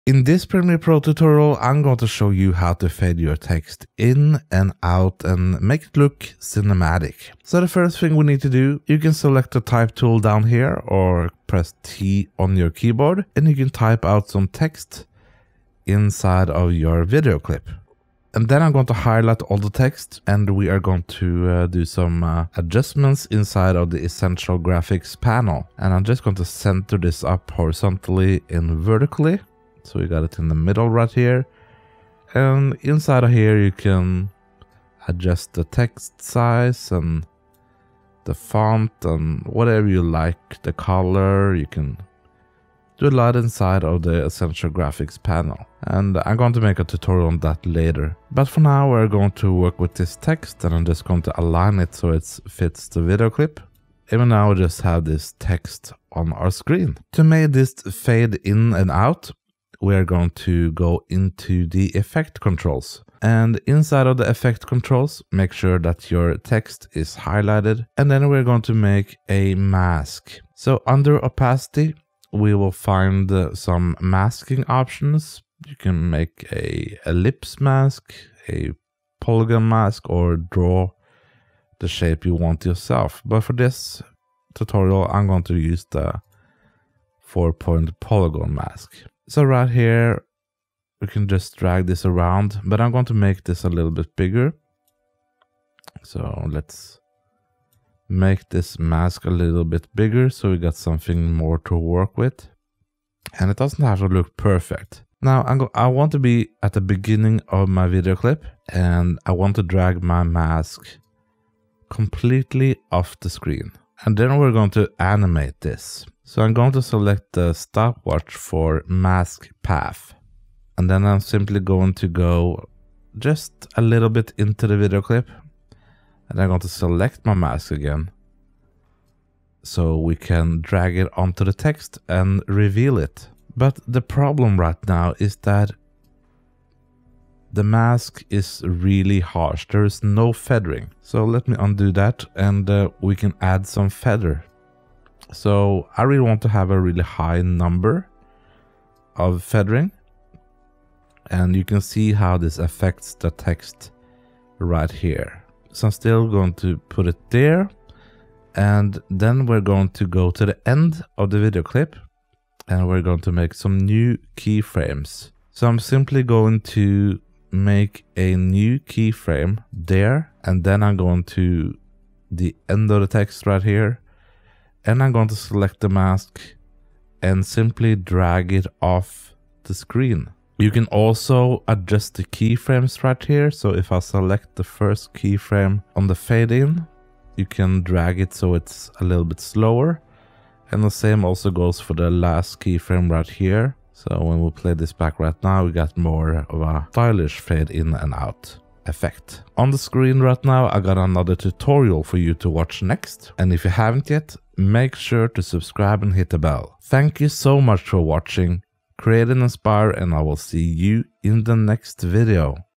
In this Premiere Pro tutorial, I'm going to show you how to fade your text in and out and make it look cinematic. So the first thing we need to do, you can select the type tool down here or press T on your keyboard and you can type out some text inside of your video clip. And then I'm going to highlight all the text and we are going to do some adjustments inside of the Essential Graphics panel. And I'm just going to center this up horizontally and vertically. So we got it in the middle right here. And inside of here you can adjust the text size and the font and whatever you like, the color. You can do a lot inside of the Essential Graphics panel. And I'm going to make a tutorial on that later. But for now we're going to work with this text and I'm just going to align it so it fits the video clip. Even now we just have this text on our screen. To make this fade in and out, we're going to go into the effect controls. And inside of the effect controls, make sure that your text is highlighted. And then we're going to make a mask. So under opacity, we will find some masking options. You can make a ellipse mask, a polygon mask, or draw the shape you want yourself. But for this tutorial, I'm going to use the 4-point polygon mask. So right here, we can just drag this around, but I'm going to make this a little bit bigger. So let's make this mask a little bit bigger so we got something more to work with. And it doesn't have to look perfect. Now I want to be at the beginning of my video clip and I want to drag my mask completely off the screen. And then we're going to animate this. So I'm going to select the stopwatch for mask path. And then I'm simply going to go just a little bit into the video clip. And I'm going to select my mask again. So we can drag it onto the text and reveal it. But the problem right now is that the mask is really harsh. There is no feathering. So let me undo that and we can add some feather. So I really want to have a really high number of feathering. And you can see how this affects the text right here. So I'm still going to put it there. And then we're going to go to the end of the video clip. And we're going to make some new keyframes. So I'm simply going to make a new keyframe there. And then I'm going to the end of the text right here. And I'm going to select the mask and simply drag it off the screen. You can also adjust the keyframes right here. So if I select the first keyframe on the fade in, you can drag it so it's a little bit slower. And the same also goes for the last keyframe right here. So when we play this back right now, we got more of a stylish fade in and out effect. On the screen right now, I got another tutorial for you to watch next. And if you haven't yet, make sure to subscribe and hit the bell. Thank you so much for watching. Create and inspire, and I will see you in the next video.